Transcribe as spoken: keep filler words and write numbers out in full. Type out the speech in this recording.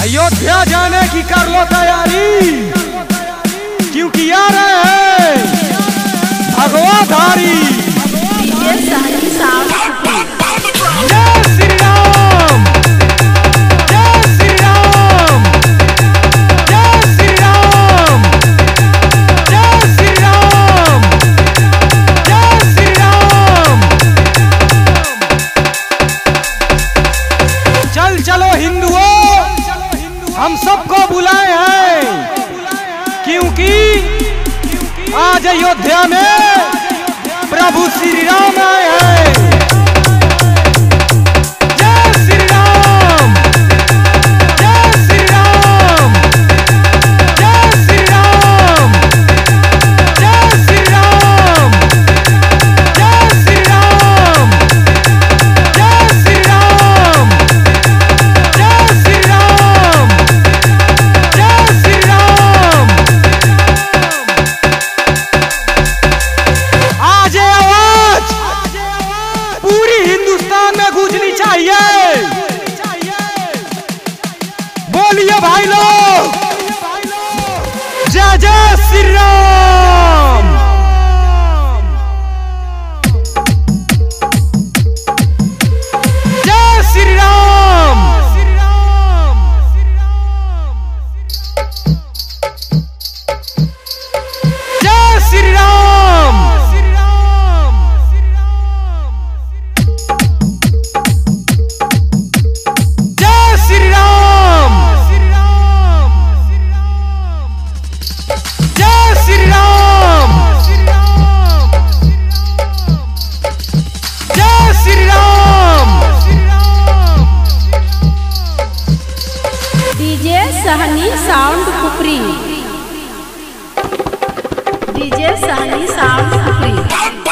अयोध्या जाने की कर लो तैयारी, क्योंकि आ रहे हैं भगवाधारी। डीजे सहनी साउंड जय श्री राम, जय श्री राम, जय श्री राम, जय श्री राम, जय श्री राम। चल चलो हिंदुओं, हम सबको बुलाए हैं, क्योंकि आज अयोध्या में प्रभु श्री राम आए हैं। जय श्री राम, जय श्री राम, जय श्री राम, जय श्री राम, जय श्री राम, जय श्री राम, जय श्री राम, जय श्री राम। आज ये आवाज पूरी हिंदुस्तान में गूंजनी चाहिए। बोलिए भाई लोग, जय जय श्री राम। जय श्री राम, जय श्री राम, जय श्री राम, जय श्री राम, जय Shri Ram. DJ Sahani sound Kupri, DJ Sahani sound कुपरी।